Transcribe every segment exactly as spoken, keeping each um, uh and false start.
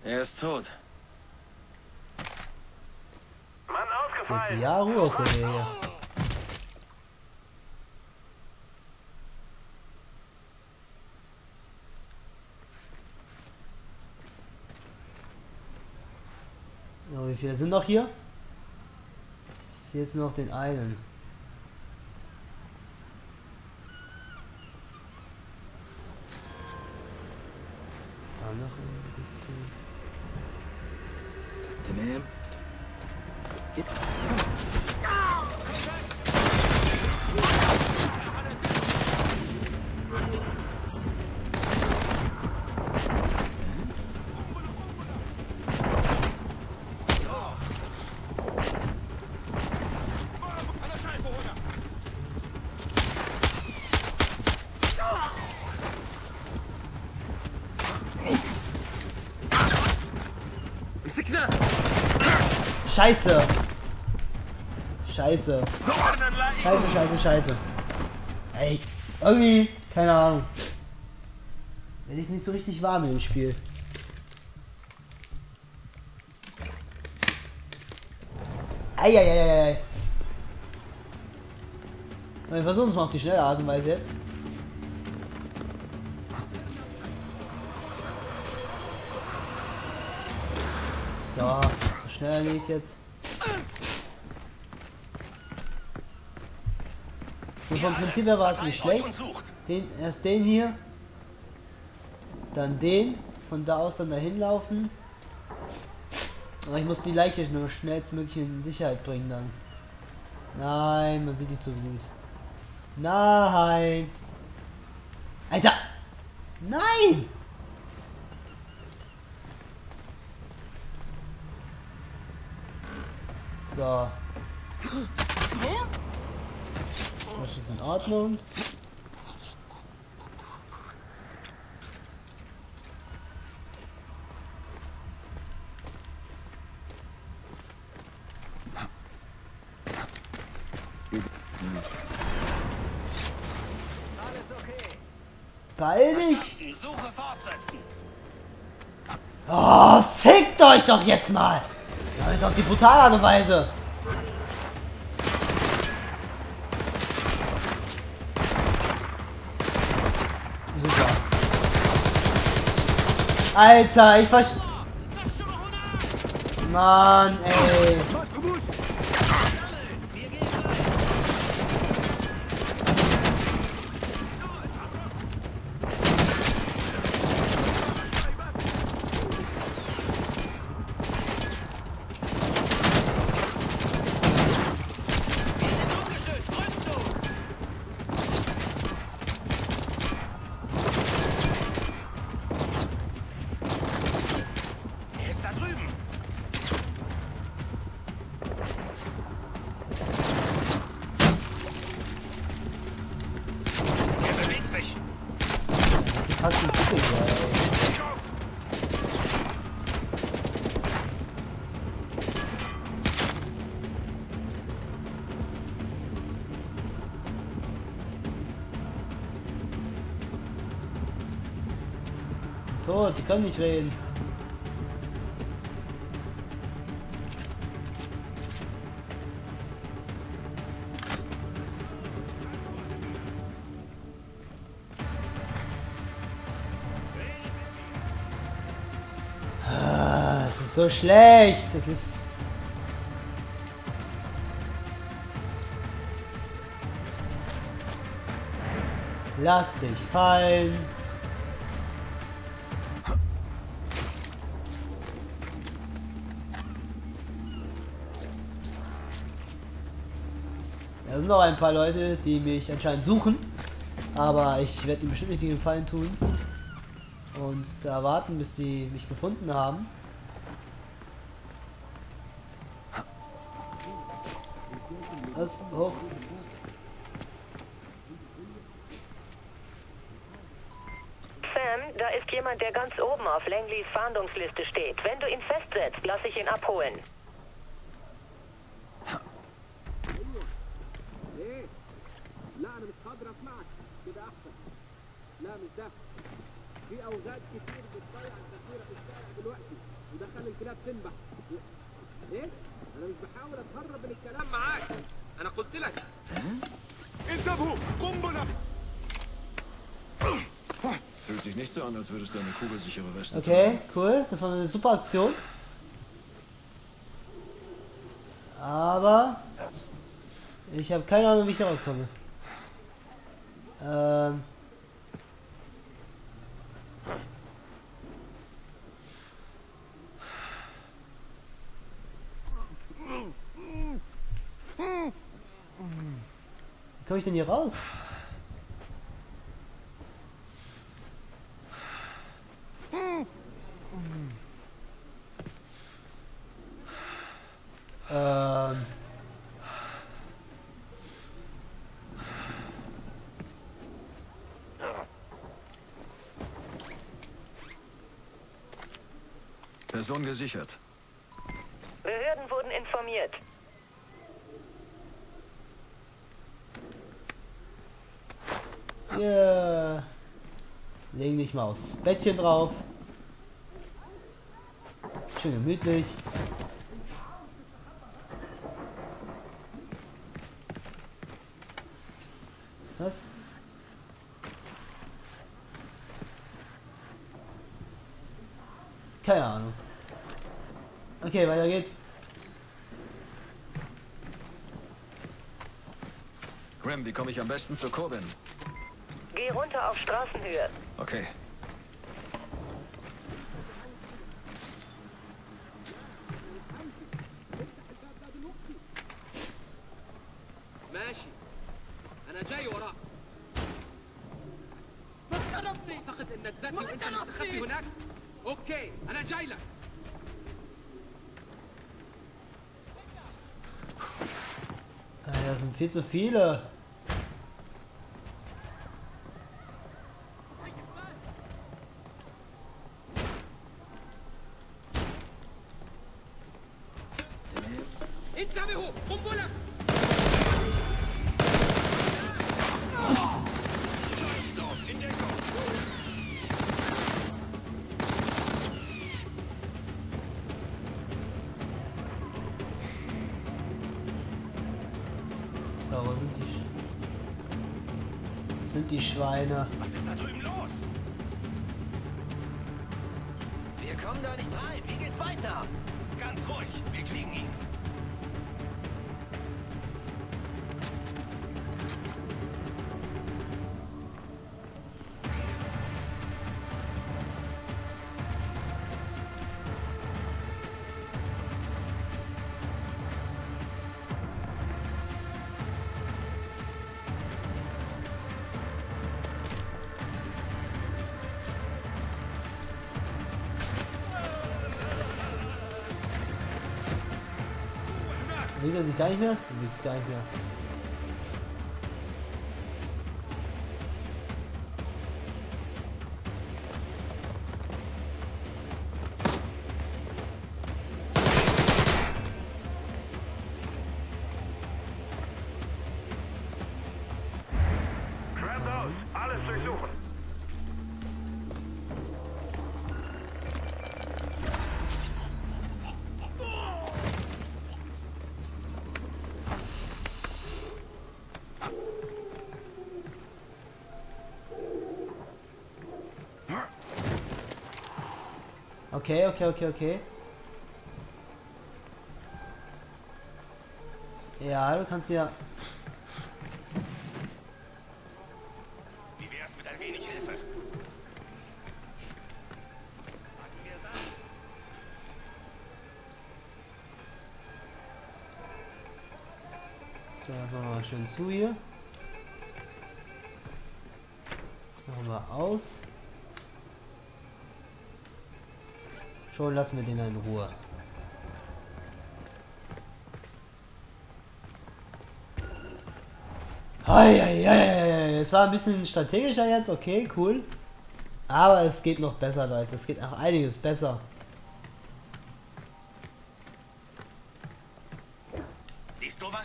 Er ist tot. Mann ausgefallen. Ja, Ruhe, Kollege. So, wie viele sind noch hier? Ich sehe jetzt noch den einen. Da noch ein bisschen. تمام. Scheiße! Scheiße! Scheiße, scheiße, scheiße! Ey, irgendwie, keine Ahnung. Werde ich nicht so richtig warm im Spiel. Eieieiei. Wir versuchen es mal auf die schnelle Art und Weise jetzt. So, so schnell erledigt jetzt. So, vom Prinzip her war es nicht schlecht. Den, erst den hier. Dann den. Von da aus dann dahin laufen. Aber ich muss die Leiche nur schnellstmöglich in Sicherheit bringen dann. Nein, man sieht die zu gut. Nein! Alter! Nein! So. Das ist in Ordnung. Beeil dich! Suche fortsetzen. Oh, fickt euch doch jetzt mal! Das ist auf die brutale Art und Weise. Super. Alter, ich versch... Mann, ey. Hast du Titel, tot, die können nicht reden. Das ist so schlecht. Das ist... Lass dich fallen. Da sind noch ein paar Leute, die mich anscheinend suchen. Aber ich werde ihnen bestimmt nicht den Gefallen tun. Und da warten, bis sie mich gefunden haben. Was? Hoch. Sam, da ist jemand, der ganz oben auf Langleys Fahndungsliste steht. Wenn du ihn festsetzt, lass ich ihn abholen. في اوغاد كتير بتضيع الذخيره في الشارع دلوقتي وده خلي الكلاب تنبح. ايه؟ انا مش بحاول اتهرب من الكلام معاك، انا قلت لك انتبهوا قنبله. Fühlt sich nicht so an, als würdest du eine kugelsichere Weste. Okay, cool. Das war eine super Aktion. Aber ich habe keine Ahnung, wie ich hier rauskomme. Ähm. Wie komme ich denn hier raus? Ähm. Person gesichert. Behörden wurden informiert. Yeah. Legen dich mal aufs Bettchen drauf. Schön gemütlich. Was? Keine Ahnung. Okay, weiter geht's. Graham, wie komme ich am besten zu Corbin? Geh runter auf Straßenhöhe. Okay. ماشي انا جاي وراك. ضربني. اعتقد انك ذكي وانت مستخبي هناك. اوكي انا جاي لك. Das sind viel zu viele. انتبهوا قنبله. So, wo sind die? Sch sind die Schweine? Was ist da drüben los? Wir kommen da nicht rein. Wie geht's weiter? Ganz ruhig, wir kriegen ihn. Will er sich gar nicht mehr? Will sich gar nicht mehr. Trans aus, alles durchsuchen. Okay, okay, okay, okay. Ja, du kannst ja. Wie wär's mit ein wenig Hilfe? So, machen wir mal schön zu hier. Das machen wir aus. Schon lassen wir den in Ruhe. Eieiei, es war ein bisschen strategischer jetzt, okay, cool. Aber es geht noch besser, Leute. Es geht auch einiges besser. Siehst du was?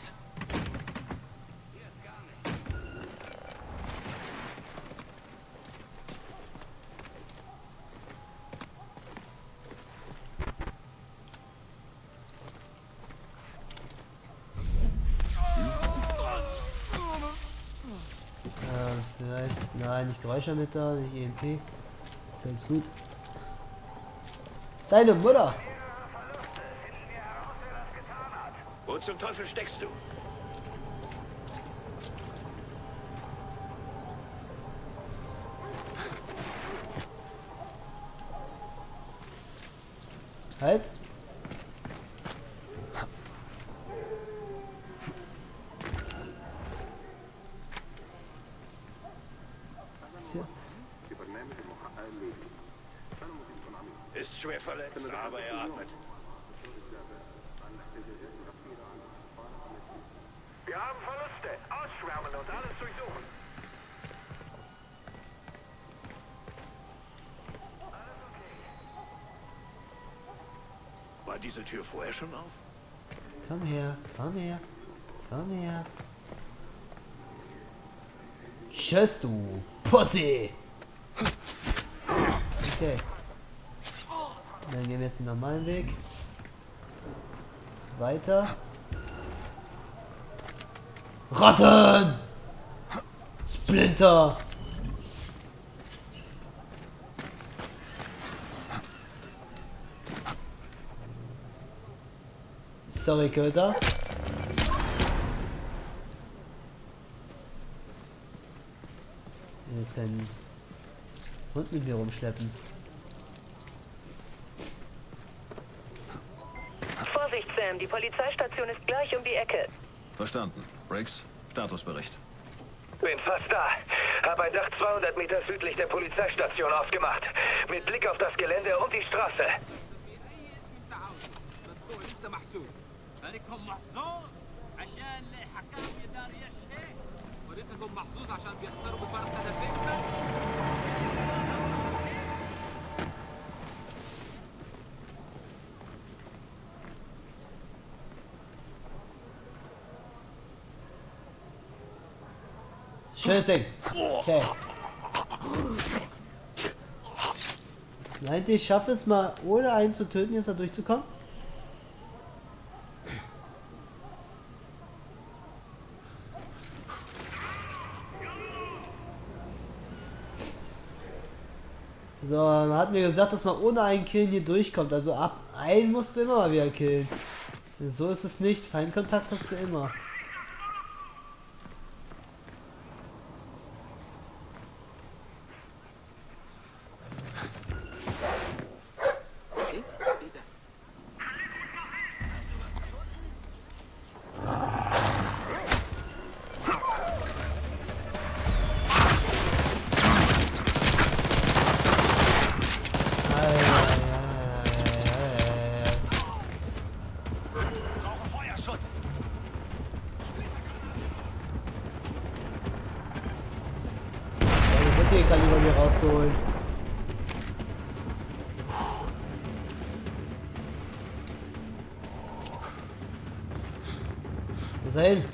Nein, nicht Geräuschermittler, nicht E M P. Ist ganz gut. Deine Mutter! Wo zum Teufel steckst du? Halt! Was hier? Ist schwer verletzt, aber er atmet. Wir haben Verluste. Ausschwärmen und alles durchsuchen. War diese Tür vorher schon auf? Komm her, komm her, komm her. Tschüss, du Pussy! Okay. Dann gehen wir jetzt den normalen Weg. Weiter. Ratten! Splinter! Sorry, Köter. Jetzt keinen Hund mit mir rumschleppen. Vorsicht, Sam, die Polizeistation ist gleich um die Ecke. Verstanden. Briggs, Statusbericht. Bin fast da. Hab ein Dach zweihundert Meter südlich der Polizeistation ausgemacht. Mit Blick auf das Gelände und die Straße. بس هو لسه محسوب. فريقكم محظوظ عشان الحكام يداريش هيك. فريقكم محظوظ عشان بيخسروا بفرق هدفين بس. Schönes Ding. Okay. Meint ihr, ich schaffe es mal, ohne einen zu töten, jetzt da durchzukommen? So, man hat mir gesagt, dass man ohne einen Killen hier durchkommt. Also ab einen musst du immer mal wieder killen. So ist es nicht. Feindkontakt hast du immer. Kaliber hier rausholen. Wo ist er hin?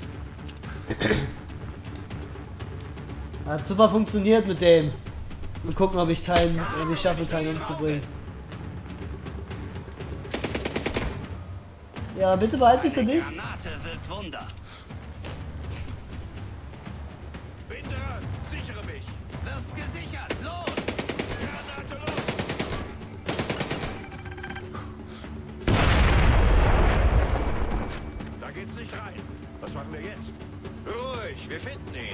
Hat super funktioniert mit dem. Mal gucken, ob ich keinen, ob ich schaffe, keinen umzubringen. Ja, bitte behalte sie für dich. Granate wirkt Wunder. Bin dran, sichere mich. Wirst gesichert. Los! Granate los! Da geht's nicht rein. Was machen wir jetzt? Ruhig, wir finden ihn.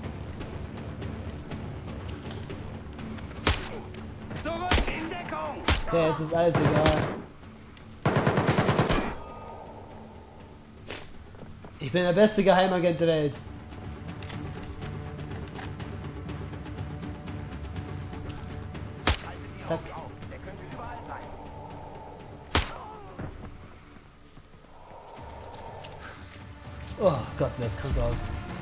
Zurück in Deckung! Okay, jetzt ist alles egal. Ich bin der beste Geheimagent der Welt. Zack. Oh Gott, sieht das krank aus.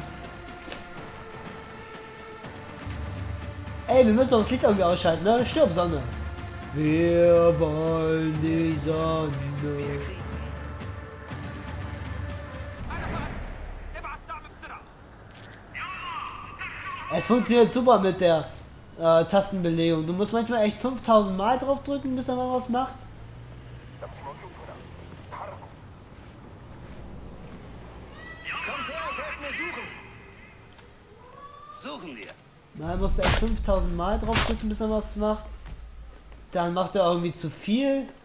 Ey, wir müssen doch das Licht irgendwie ausschalten, ne? Stirb, Sonne. Wir wollen die Sonne. Es funktioniert super mit der äh, Tastenbelegung. Du musst manchmal echt fünftausend Mal drauf drücken, bis er mal was macht. Kommt her und helft mir suchen! Suchen wir. Mal musst du erst fünftausend Mal drauf drücken, bis er was macht. Dann macht er irgendwie zu viel.